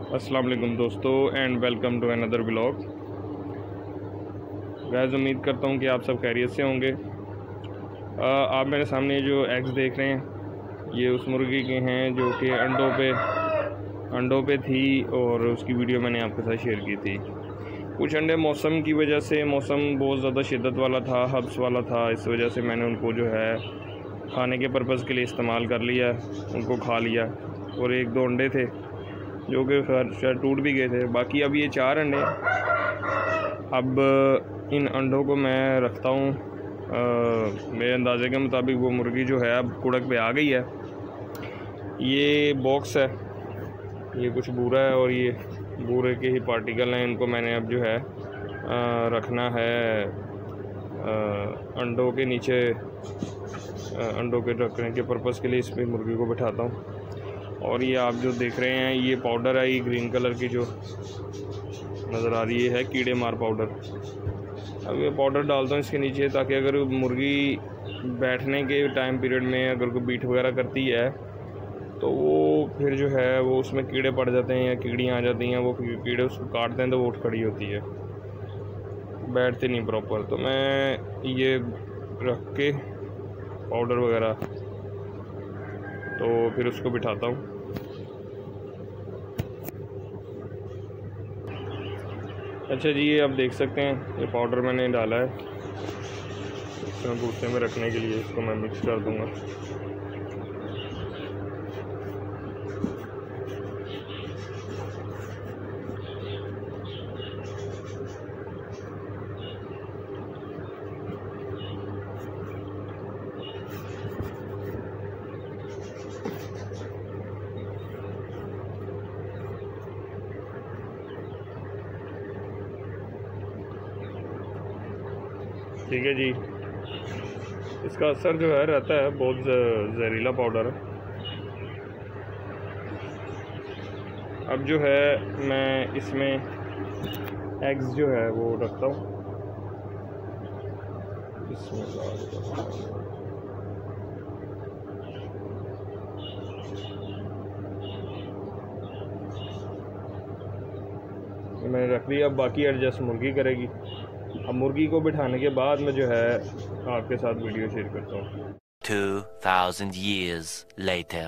अस्सलाम वालेकुम दोस्तों and welcome to another vlog. Guys, उम्मीद करता हूँ कि आप सब खैरियत से होंगे। आप मेरे सामने जो एग्स देख रहे हैं ये उस मुर्गी के हैं जो कि अंडों पे थी और उसकी वीडियो मैंने आपके साथ शेयर की थी। कुछ अंडे मौसम की वजह से, मौसम बहुत ज़्यादा शिद्दत वाला था, हब्स वाला था, इस वजह से मैंने उनको जो है खाने के पर्पज़ के लिए इस्तेमाल कर लिया, उनको खा लिया। और एक दो अंडे थे जो कि शायद टूट भी गए थे। बाकी अब ये 4 अंडे। अब इन अंडों को मैं रखता हूँ। मेरे अंदाज़े के मुताबिक वो मुर्गी जो है अब कुड़क पे आ गई है। ये बॉक्स है, ये कुछ बूरा है और ये बूरे के ही पार्टिकल हैं। इनको मैंने अब जो है रखना है अंडों के नीचे, अंडों के रखने के पर्पज़ के लिए इस पर मुर्गी को बिठाता हूँ। और ये आप जो देख रहे हैं ये पाउडर है, ये ग्रीन कलर की जो नज़र आ रही है कीड़े मार पाउडर। अब ये पाउडर डालता हूँ इसके नीचे ताकि अगर मुर्गी बैठने के टाइम पीरियड में अगर कोई बीट वगैरह करती है तो वो फिर जो है वो उसमें कीड़े पड़ जाते हैं या कीड़ियाँ आ जाती हैं, वो कीड़े उसको काटते हैं तो वो उठ खड़ी होती है, बैठती नहीं प्रॉपर। तो मैं ये रख के पाउडर वगैरह तो फिर उसको बिठाता हूँ। अच्छा जी, ये आप देख सकते हैं ये पाउडर मैंने डाला है इसमें भूसे में रखने के लिए। इसको मैं मिक्स कर दूंगा। ठीक है जी, इसका असर जो है रहता है बहुत जहरीला पाउडर है। अब जो है मैं इसमें एग्स जो है वो रखता हूँ। मैंने रख दिया, अब बाकी एडजस्ट मुर्गी करेगी। अब मुर्गी को बिठाने के बाद मैं जो है आपके साथ वीडियो शेयर करता हूँ। 2000 years later।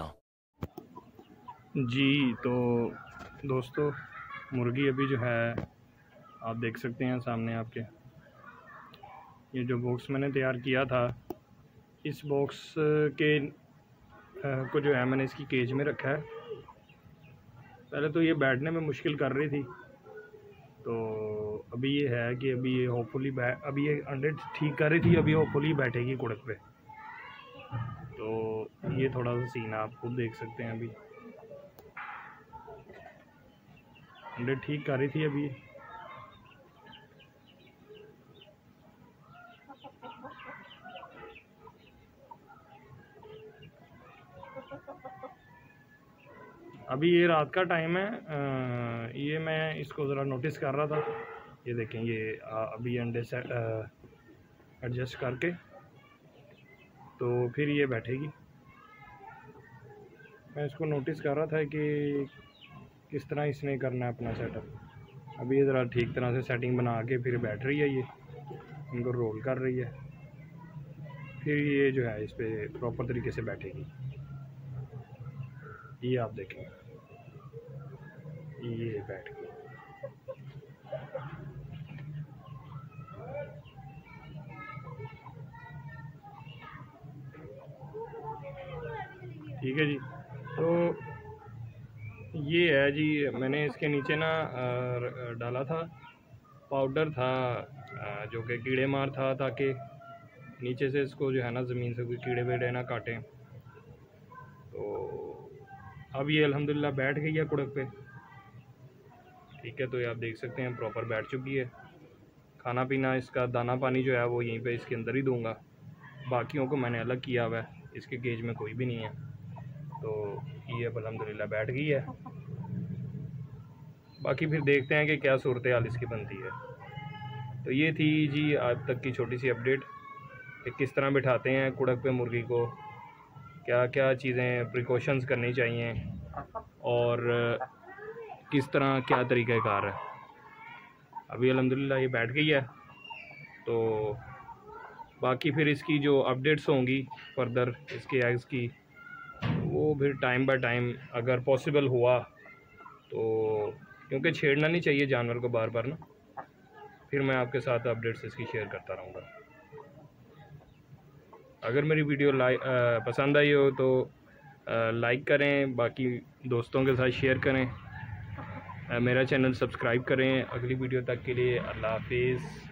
जी तो दोस्तों, मुर्गी अभी जो है आप देख सकते हैं सामने आपके, ये जो बॉक्स मैंने तैयार किया था, इस बॉक्स के को जो है मैंने इसकी केज में रखा है। पहले तो ये बैठने में मुश्किल कर रही थी, तो अभी ये है कि अभी ये होपफुली अभी ये अंडे ठीक कर रही थी, अभी होपफुली बैठेगी कुड़क पे। तो ये थोड़ा सा सीन आप खुद देख सकते हैं। अभी अंडे ठीक कर रही थी अभी। अभी ये रात का टाइम है। ये मैं इसको ज़रा नोटिस कर रहा था। ये देखें, ये अभी अंडे से एडजस्ट करके तो फिर ये बैठेगी। मैं इसको नोटिस कर रहा था कि किस तरह इसने करना है अपना सेटअप। अभी ये ज़रा ठीक तरह से सेटिंग बना के फिर बैठ रही है, ये इनको रोल कर रही है, फिर ये जो है इस पर प्रॉपर तरीके से बैठेगी। ये आप देखें, ये बैठ गई। ठीक है जी, तो ये है जी, मैंने इसके नीचे ना डाला था पाउडर था जो कि कीड़े मार था, ताकि नीचे से इसको जो है ना ज़मीन से कोई कीड़े वेड़े ना काटें। तो अब ये अल्हम्दुलिल्लाह बैठ गई है कुड़क पे। ठीक है, तो ये आप देख सकते हैं प्रॉपर बैठ चुकी है। खाना पीना इसका दाना पानी जो है वो यहीं पे इसके अंदर ही दूंगा, बाकियों को मैंने अलग किया हुआ है, इसके केज में कोई भी नहीं है। तो ये अब अल्हम्दुलिल्लाह बैठ गई है। बाकी फिर देखते हैं कि क्या सूरत हाल इसकी बनती है। तो ये थी जी आज तक की छोटी सी अपडेट कि किस तरह बिठाते हैं कुड़क पे मुर्गी को, क्या क्या चीज़ें प्रिकॉशंस करनी चाहिए और किस तरह क्या तरीक़ाकार है। अभी अल्हम्दुलिल्लाह ये बैठ गई है, तो बाकी फिर इसकी जो अपडेट्स होंगी फर्दर इसके एग्स की, वो फिर टाइम बाय टाइम अगर पॉसिबल हुआ तो, क्योंकि छेड़ना नहीं चाहिए जानवर को बार बार ना, फिर मैं आपके साथ अपडेट्स इसकी शेयर करता रहूँगा। अगर मेरी वीडियो पसंद आई हो तो लाइक करें, बाकी दोस्तों के साथ शेयर करें, मेरा चैनल सब्सक्राइब करें। अगली वीडियो तक के लिए अल्लाह हाफिज़।